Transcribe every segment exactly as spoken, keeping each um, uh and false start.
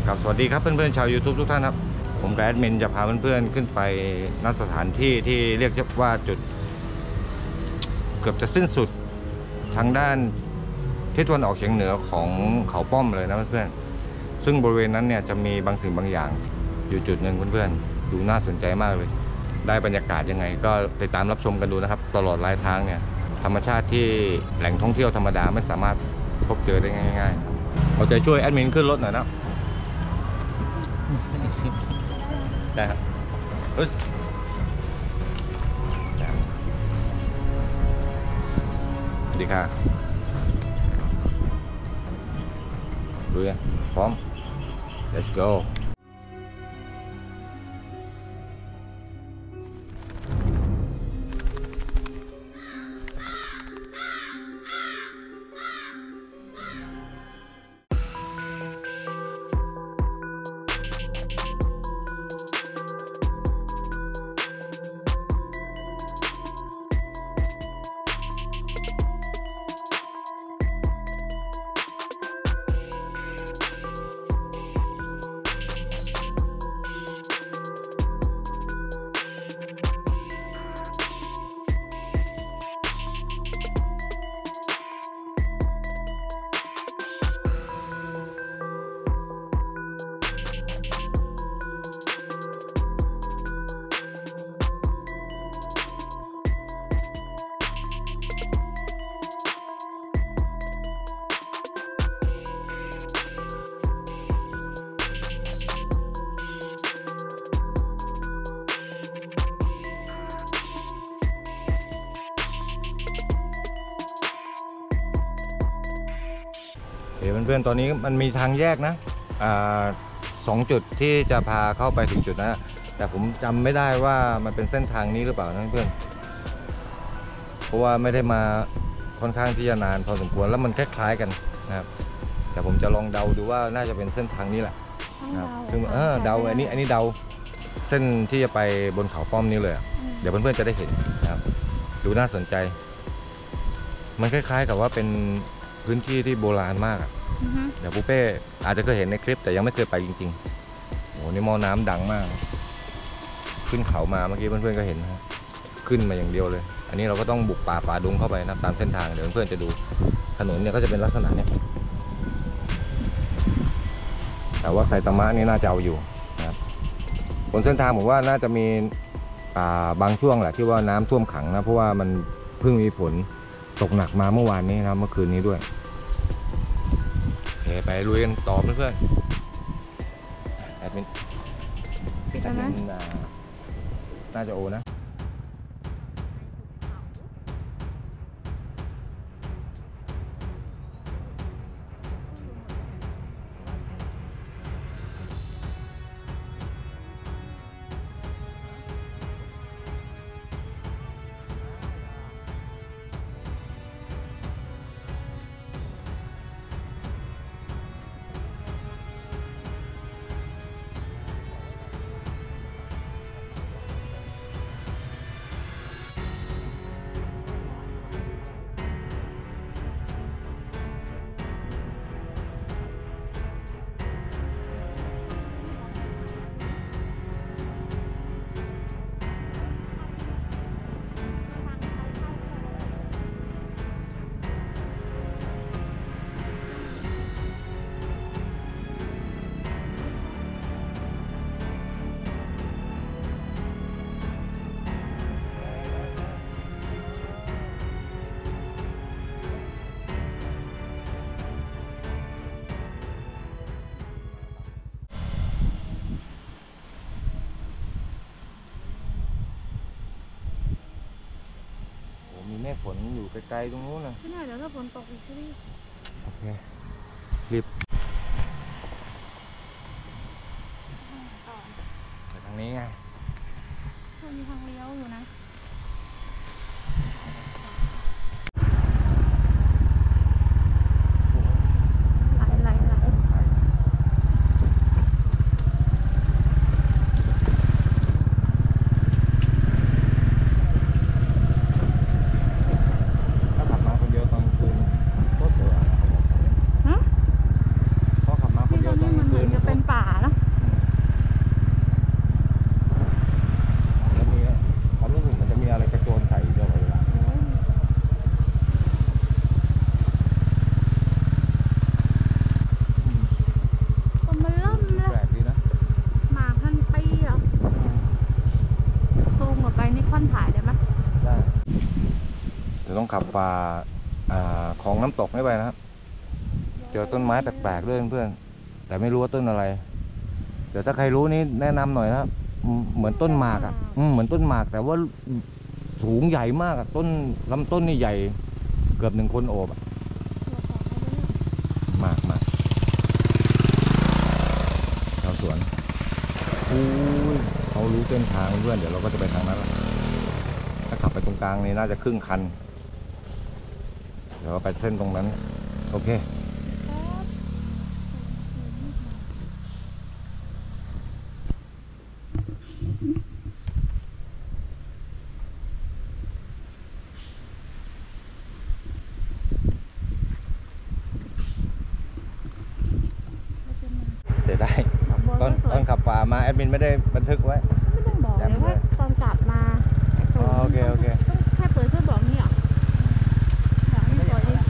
ครับสวัสดีครับเพื่อนๆชาว ยูทูบ ทุกท่านครับผมกับแอดมินจะพาเพื่อนๆขึ้นไปณสถานที่ที่เรียกว่าจุดเกือบจะสิ้นสุดทางด้านทิศตะวันออกเฉียงเหนือของเขาป้อมเลยนะเพื่อนๆซึ่งบริเวณนั้นเนี่ยจะมีบางสิ่งบางอย่างอยู่จุดหนึ่งเพื่อนๆดูน่าสนใจมากเลยได้บรรยากาศยังไงก็ติดตามรับชมกันดูนะครับตลอดรายทางเนี่ยธรรมชาติที่แหล่งท่องเที่ยวธรรมดาไม่สามารถพบเจอได้ง่ายๆเอาใจช่วยแอดมินขึ้นรถหน่อยนะได้ครับอุ๊ยสวัสดีค่ะดูยังพร้อม let's goเดี๋ยวเพื่อนๆตอนนี้มันมีทางแยกนะอ่าสองจุดที่จะพาเข้าไปถึงจุดนั้นแต่ผมจำไม่ได้ว่ามันเป็นเส้นทางนี้หรือเปล่านะเพื่อนเพราะว่าไม่ได้มาค่อนข้างที่จะนานพอสมควรแล้วมันคล้ายๆกันนะครับแต่ผมจะลองเดาดูว่าน่าจะเป็นเส้นทางนี้แหละนะครับซึ่งเออเดาอันนี้อันนี้เดาเส้นที่จะไปบนเขาป้อมนี้เลยเดี๋ยวเพื่อนๆจะได้เห็นนะครับดูน่าสนใจมันคล้ายๆกับว่าเป็นพื้นที่ที่โบราณมากอ่ะเดี๋ยวปุ๊เป้อาจจะเคยเห็นในคลิปแต่ยังไม่เคยไปจริงๆโอ้นี่หม้อน้ำดังมากขึ้นเขามาเมื่อกี้เพื่อนๆก็เห็นนะขึ้นมาอย่างเดียวเลยอันนี้เราก็ต้องบุกป่าฝ่าดงเข้าไปนะตามเส้นทางเดี๋ยวเพื่อนๆจะดูถนนเนี่ยก็จะเป็นลักษณะเนี้ยแต่ว่าไซตามะนี่น่าจะเอาอยู่นะครับบนเส้นทางผมว่าน่าจะมีบางช่วงแหละที่ว่าน้ำท่วมขังนะเพราะว่ามันเพิ่งมีฝนตกหนักมาเมื่อวานนี้นะเมื่อคืนนี้ด้วยไปลุยกันต่อเพื่อนๆแอดมินแอดมินน่าจะโอนะฝนอยู่ไกลๆตรงนู้นนะไม่ได้เดี๋ยวถ้าฝนตกอีกจะรีบโอเครีบไปทางนี้ไงมีทางเลี้ยวอยู่นะ ป่าขับฝ่าของน้ำตกนี่ไปนะครับเจอต้นไม้แปลกๆด้วยเพื่อนแต่ไม่รู้ว่าต้นอะไรเดี๋ยวถ้าใครรู้นี่แนะนำหน่อยนะครับเหมือนต้นหมากอ่ะเหมือนต้นหมากแต่ว่าสูงใหญ่มากต้นลำต้นนี่ใหญ่เกือบหนึ่งคนโอบมากมากชาวสวนอู้ยเขารู้เส้นทางเพื่อนเดี๋ยวเราก็จะไปทางนั้นถ้าขับไปตรงกลางนี่น่าจะครึ่งคันเดี๋ยวไปเส้นตรงนั้นโอเคเสียดายตอนตอนขับฝ่ามาแอดมินไม่ได้บันทึกไว้ไม่ต้องบอกเลยว่าตอนกลับมาโอเคโอเคแค่เปิดเพื่อบอกนี่หรอไม่สวยดิ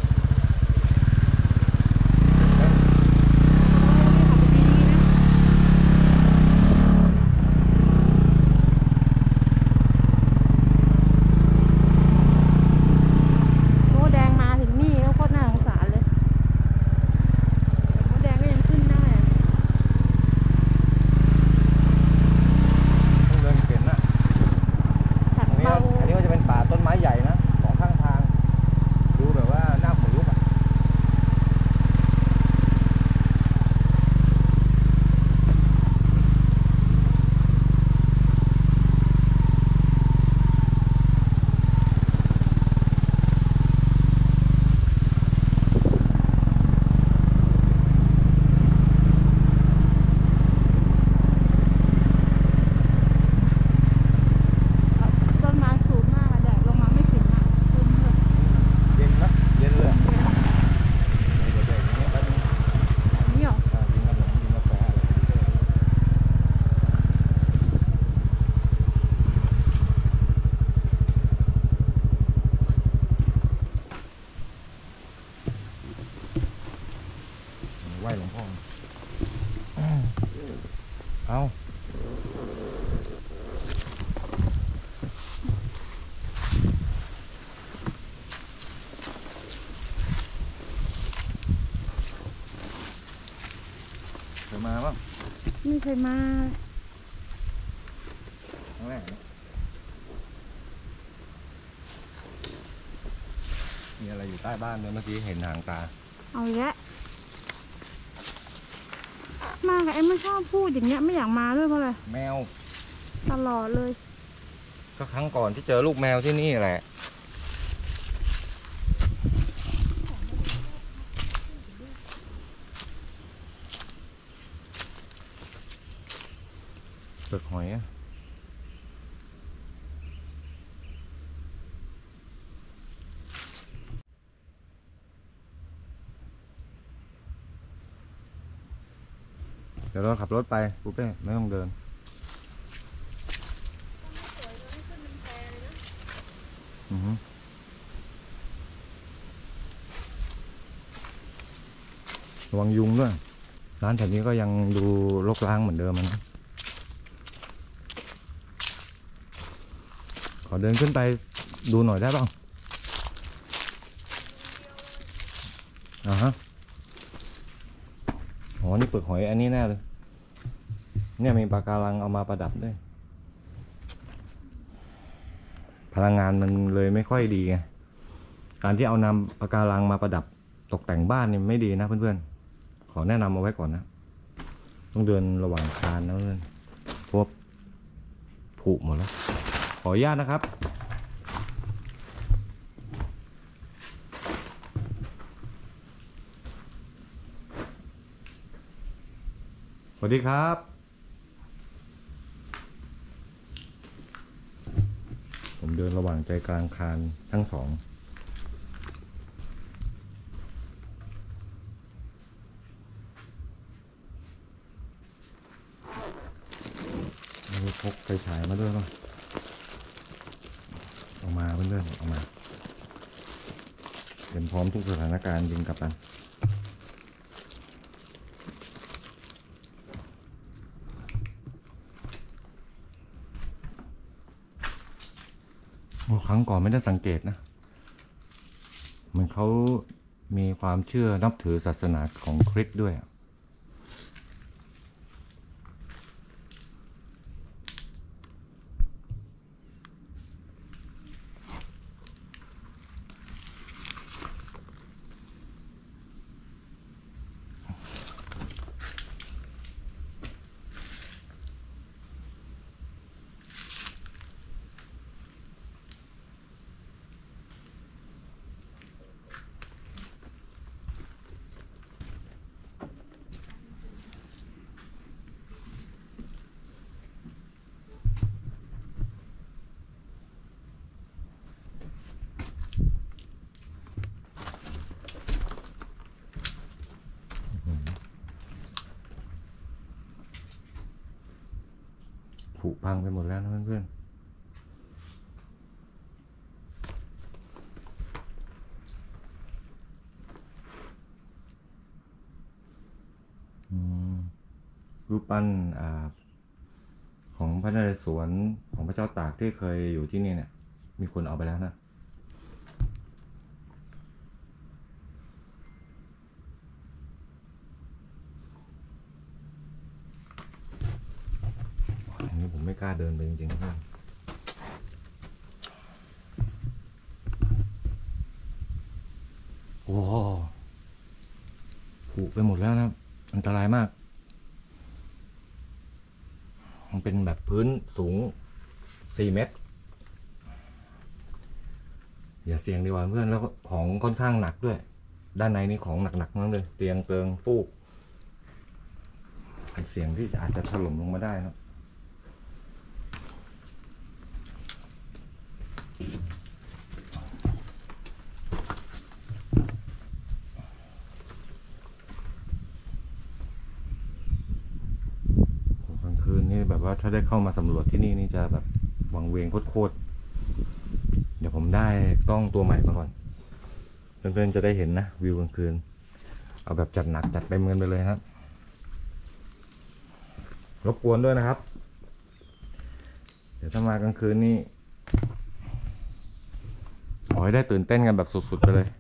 ไหว้หลวงพ่อเอาเคยมาป่ะไม่เคยมาครั้งแรกมีอะไรอยู่ใต้บ้านเลยเมื่อกี้เห็นหางตาเอาอีกแล้วมากับไอ้ไม่ชอบพูดอย่างเงี้ยไม่อยากมาด้วยเพราะอะไรแมวตลอดเลยก็ครั้งก่อนที่เจอลูกแมวที่นี่แหละเปลือกหอยอะเดี๋ยวเราขับรถไปปุ๊บเป้ไม่ต้องเดินอือฮึระวังยุงด้วยร้านแถวนี้ก็ยังดูรกร้างเหมือนเดิมนะขอเดินขึ้นไปดูหน่อยได้บ้างอ่าฮะอ๋อนี่เปลือกหอยอันนี้แน่เลยเนี่ยมีปะการังเอามาประดับด้วยพลังงานมันเลยไม่ค่อยดีไงการที่เอานำปะการังมาประดับตกแต่งบ้านนี่ไม่ดีนะเพื่อนๆขอแนะนำเอาไว้ก่อนนะต้องเดินระหว่างคานนะเพื่อนพวกผุหมดแล้วขออนุญาตนะครับสวัสดีครับผมเดินระหว่างใจกลางคานทั้งสองพกไฟฉายมาด้วยป่ะออกมาเพื่อนๆออกมาเตรียมพร้อมทุกสถานการณ์ยิงกับมันครั้งก่อนไม่ได้สังเกตนะเหมือนเขามีความเชื่อนับถือศาสนาของคริสต์ด้วยผุพังไปหมดแล้วนะเพื่อนๆรูปปั้นอ่าของพระนเรศวรของพระเจ้าตากที่เคยอยู่ที่นี่เนี่ยมีคนเอาไปแล้วนะอันนี้ผมไม่กล้าเดินไปจริงๆนะโอ้ผุไปหมดแล้วนะอันตรายมากมันเป็นแบบพื้นสูงสี่เมตรอย่าเสี่ยงดีกว่าเพื่อนแล้วของค่อนข้างหนักด้วยด้านในนี่ของหนักๆทั้งนั้นเลยเตียงเติงฟูกเสี่ยงที่จะอาจจะถล่มลงมาได้นะกลางคืนนี่แบบว่าถ้าได้เข้ามาสำรวจที่นี่นี่จะแบบวังเวงโคตรๆเดี๋ยวผมได้กล้องตัวใหม่มาก่อนเพื่อนๆจะได้เห็นนะวิวกลางคืนเอาแบบจัดหนักจัดเต็มกันไปเลยครับรบกวนด้วยนะครับเดี๋ยวถ้ามากลางคืนนี่ขอให้ได้ตื่นเต้นกันแบบสุดๆไปเลย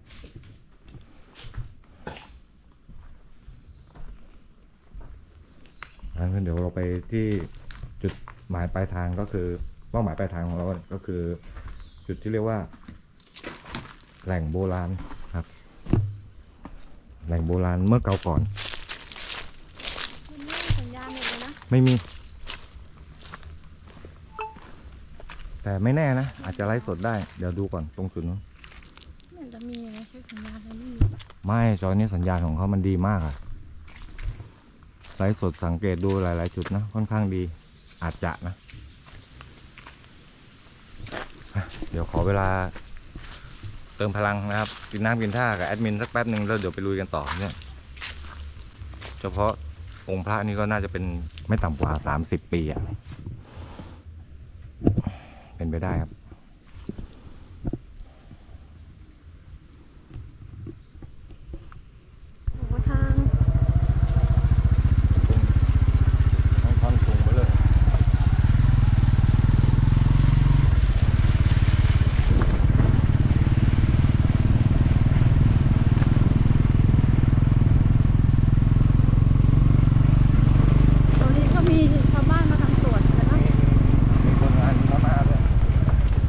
งั้นเดี๋ยวเราไปที่จุดหมายปลายทางก็คือเป้าหมายปลายทางของเราก็คือจุดที่เรียกว่าแหล่งโบราณครับแหล่งโบราณเมื่อเก่าก่อนมันไม่มีสัญญาณเลยนะไม่มีแต่ไม่แน่นะอาจจะไลฟ์สดได้เดี๋ยวดูก่อนตรงจุดนู้นมันจะมีอะไรใช้สัญญาณอะไรไม่มีไม่จอนี้สัญญาณของเขามันดีมากอะไลฟ์สดสังเกตดูหลายๆจุดนะค่อนข้างดีอาจจะนะเดี๋ยวขอเวลาเติมพลังนะครับกินน้ำกินท่ากับแอดมินสักแป๊บหนึ่งแล้วเดี๋ยวไปลุยกันต่อเนี่ยเฉพาะองค์พระนี่ก็น่าจะเป็นไม่ต่ำกว่าสามสิบปีอะเป็นไปได้ครับหัวทางท่อนสูงไปเลยตรงนี้ก็มีชาวบ้านมาทำสวนกันเนาะมีคนงานเข้ามาด้วย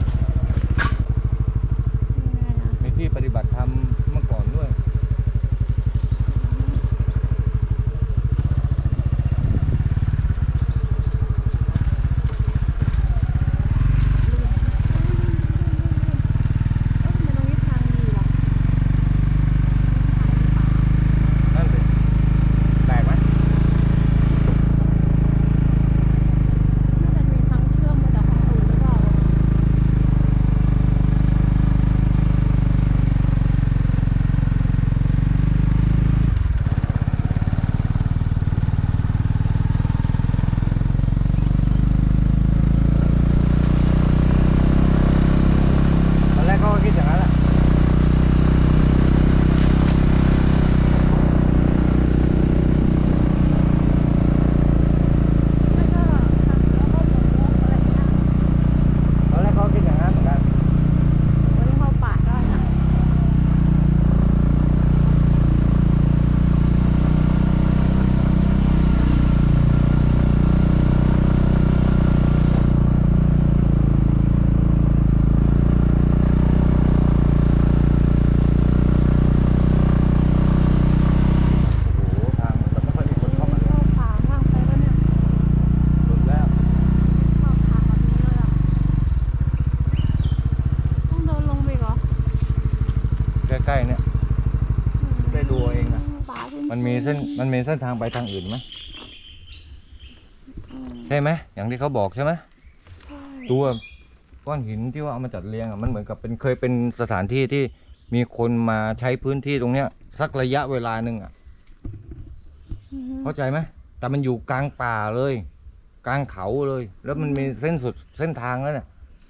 มันมีเส้นมันมีเส้นทางไปทางอื่นไหมอืมใช่ไหมอย่างที่เขาบอกใช่ไหมใช่ตัวก้อนหินที่ว่าเอามาจัดเรียงอ่ะมันเหมือนกับเป็นเคยเป็นสถานที่ที่มีคนมาใช้พื้นที่ตรงเนี้ยสักระยะเวลาหนึ่งอ่ะอือฮึเข้าใจไหมแต่มันอยู่กลางป่าเลย กลางเขาเลย แล้วมันมีเส้นสุดเส้นทางแล้วเนี่ย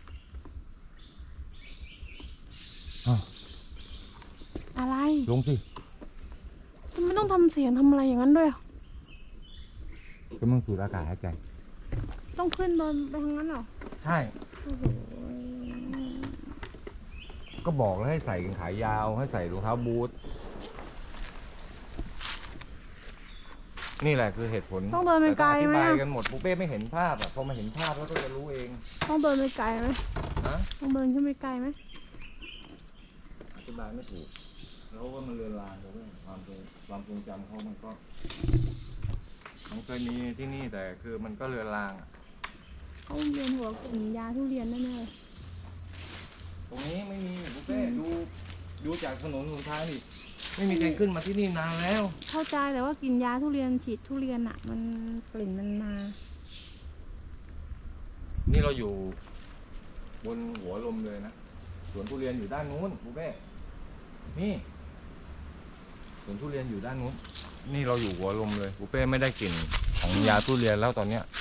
อ้าวอะไรลงสิทำไมต้องทำเสียงทำอะไรอย่างนั้นด้วยอะกำลังสูดอากาศหายใจต้องขึ้นเดินไปทางนั้นเหรอใช่โอ้โหก็บอกแล้วให้ใส่กางขายาวให้ใส่รองเท้าบูทนี่แหละคือเหตุผลต้องเดินไปไกลแต่อธิไหมบายอะกันหมดปุ๊เป้ไม่เห็นภาพอ่ะพอมาเห็นภาพแล้วก็จะรู้เองต้องเดินไปไกลไหมนะต้องเดินขึ้นไปไกลไหมอธิบายไม่ถูกแล้วว่ามันเรือนรางเลยความทรงความทรงจำเขามันก็มันเคยมีที่นี่แต่คือมันก็เรือนรางอะเขาเรียนหัวกลิ่นยาทุเรียนแน่ตรงนี้ไม่มีปุ๊เป้ดูดูจากถนนหนทางนี่ไม่มีใครขึ้นมาที่นี่นานแล้วๆเข้าใจแต่ว่ากลิ่นยาทุเรียนฉีดทุเรียนอะมันกลิ่นมันมานี่เราอยู่บนหัวลมเลยนะสวนทุเรียนอยู่ด้านนู้นปุ๊เป้นี่สวนทุเรียนอยู่ด้านนู้นนี่เราอยู่หัวลมเลยปุ๊เป้ไม่ได้กลิ่นของยาทุเรียนแล้วตอนเนี้ย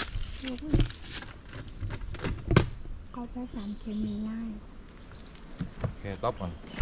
เขาใช้สารเคมีง่ายโอเคต๊อปก่อนโ